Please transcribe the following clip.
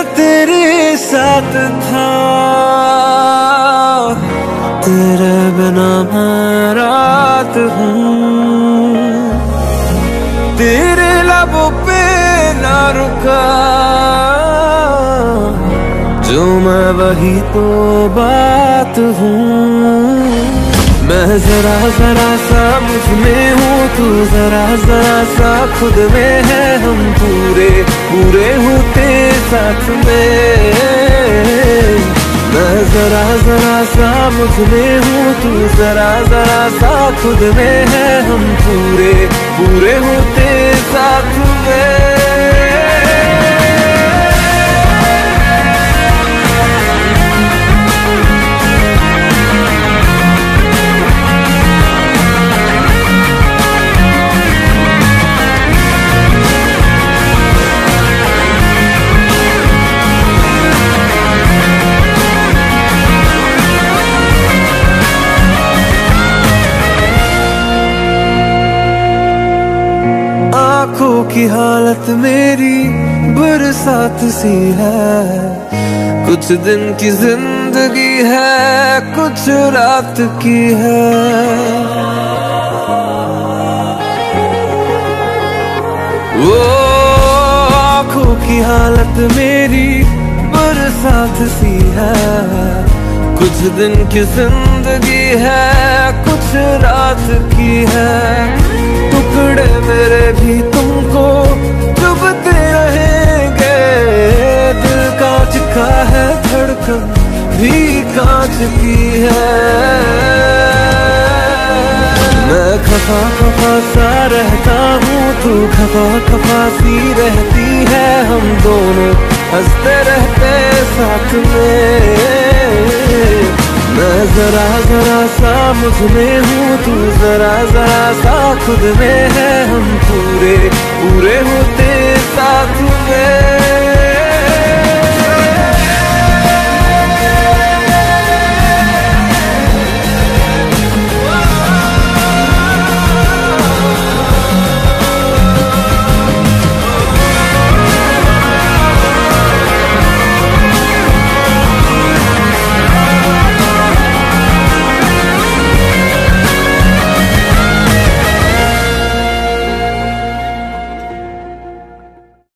तेरे साथ था, तेरे बिना मैं रात हूँ, तेरे लबों पे ना रुका जो मैं वही तो बात हूँ। मैं जरा जरा सा मुझ में हूँ, तू जरा जरा सा खुद में है, हम पूरे पूरे होते साथ में। मैं जरा जरा सा मुझ में हूँ, तू जरा जरा सा खुद में है, हम पूरे पूरे होते साथ में। आँखों की हालत मेरी बरसात सी है, कुछ दिन की जिंदगी है, कुछ रात की है। वो आँखों की हालत मेरी बरसात सी है, कुछ दिन की जिंदगी है, कुछ रात की है। टुकड़े मेरे भी तुमको चुभते रहेंगे, दिल कांच का है, धड़कन भी कांच की है। मैं खफा खफा सा रहता हूँ, तू खफा खफा सी रहती है, हम दोनों हंसते रहते साथ में। मैं जरा जरा सा मुझ में हूँ, तू जरा जरा सा खुद में है, हम पूरे पूरे होते साथ में।